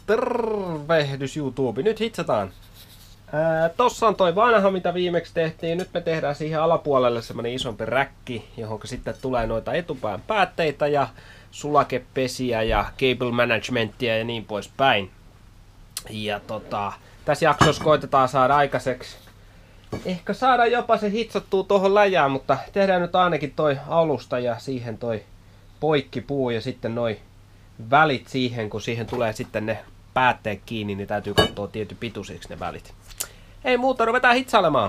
Tervehdys YouTube, nyt hitsataan. Tossa on toi vanha, mitä viimeksi tehtiin. Nyt me tehdään siihen alapuolelle semmonen isompi räkki, johon sitten tulee noita etupään päätteitä ja sulakepesiä ja cable managementia ja niin poispäin. Ja tässä jaksossa koitetaan saada aikaiseksi. Ehkä saada jopa se hitsattua tuohon läjään, mutta tehdään nyt ainakin toi alusta ja siihen toi poikkipuu ja sitten noi välit siihen, kun siihen tulee sitten ne päätteet kiinni, niin täytyy katsoa tietyn pituisiksi ne välit. Ei muuta, ruvetaan hitsailemaan.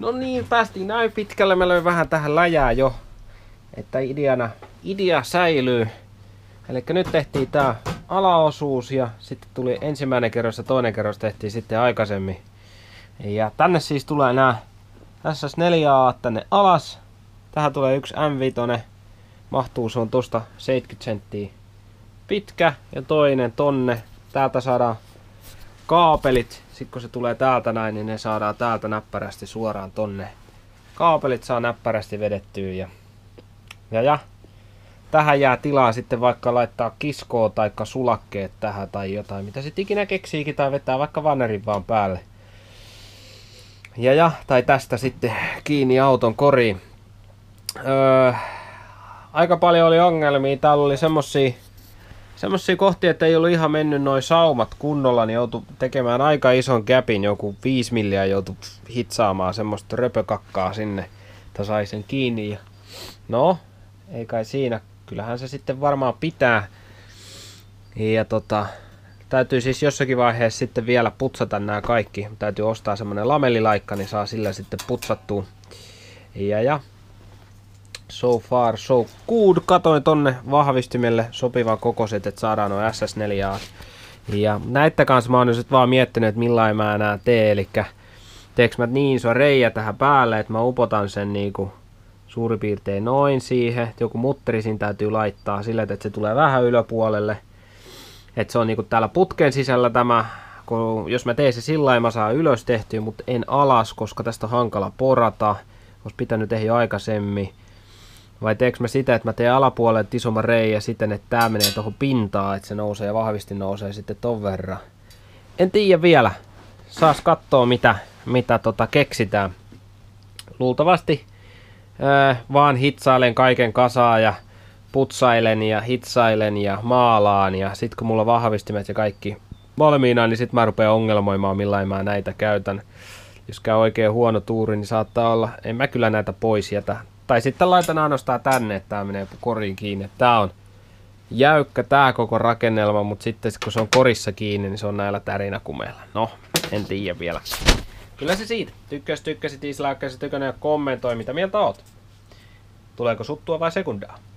No niin, päästiin näin pitkälle. Mä löin vähän tähän läjää jo, että idea säilyy. Eli nyt tehtiin tää alaosuus ja sitten tuli ensimmäinen kerros ja toinen kerros tehtiin sitten aikaisemmin. Ja tänne siis tulee nää SS4A tänne alas. Tähän tulee yksi M5. Mahtuu, se on tosta 70 senttiä pitkä ja toinen tonne. Täältä saadaan kaapelit. Sitten kun se tulee täältä näin, niin ne saadaan täältä näppärästi suoraan tonne. Kaapelit saa näppärästi vedettyä ja tähän jää tilaa sitten vaikka laittaa kiskoa tai sulakkeet tähän tai jotain, mitä sitten ikinä keksiikin, tai vetää vaikka vannerin vaan päälle. Tai tästä sitten kiinni auton koriin. Aika paljon oli ongelmia. Täällä oli semmosia kohtia, että ei ollut ihan mennyt noi saumat kunnolla, niin joutui tekemään aika ison gapin, joku 5 milliä joutui hitsaamaan semmoista röpökakkaa sinne, että sai sen kiinni. Ja no, ei kai siinä. Kyllähän se sitten varmaan pitää. Ja täytyy siis jossakin vaiheessa sitten vielä putsata nämä kaikki. Täytyy ostaa semmonen lamellilaikka, niin saa sillä sitten putsattua. Ja so far so good. Katoin tonne vahvistimelle sopivan kokoiset, että saadaan nuo SS4A. Ja näitä kanssa mä oon nyt vaan miettinyt, että millain mä enää teen. Elikkä teekö mä niin iso reijä tähän päälle, että mä upotan sen niinku suurin piirtein noin siihen. Joku mutteri siinä täytyy laittaa sillä, että se tulee vähän yläpuolelle. Että se on niinku täällä putken sisällä tämä. Jos mä teen se sillä lailla, mä saan ylös tehtyä, mutta en alas, koska tästä on hankala porata. Olisi pitänyt tehdä jo aikaisemmin. Vai teekö mä sitä, että mä teen alapuolelle isomman reijä siten, että tää menee tuohon pintaan, että se nousee ja vahvisti nousee sitten ton verran. En tiedä vielä. Saas kattoo mitä keksitään. Luultavasti vaan hitsailen kaiken kasaan ja putsailen ja hitsailen ja maalaan. Ja sit kun mulla on vahvistimet ja kaikki valmiina, niin sit mä rupean ongelmoimaan millain mä näitä käytän. Jos käy oikein huono tuuri, niin saattaa olla, en mä kyllä näitä pois jätä. Tai sitten laitan ainoastaan tänne, että tää menee koriin kiinni. Tää on jäykkä tää koko rakennelma, mutta sitten kun se on korissa kiinni, niin se on näillä tärinäkumeilla. No, en tiedä vielä. Kyllä se siitä. Tykkäsit, dislikeäsi, tykänä ja kommentoi, mitä mieltä oot. Tuleeko suttua vai sekundaa?